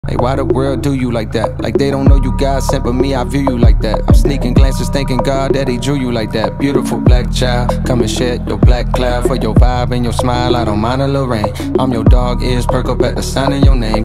Hey, why the world do you like that? Like they don't know you God sent, but me, I view you like that. I'm sneaking glances, thanking God that he drew you like that. Beautiful black child, come and shed your black cloud. For your vibe and your smile, I don't mind a little rain. I'm your dog ears, perk up at the sound of your name.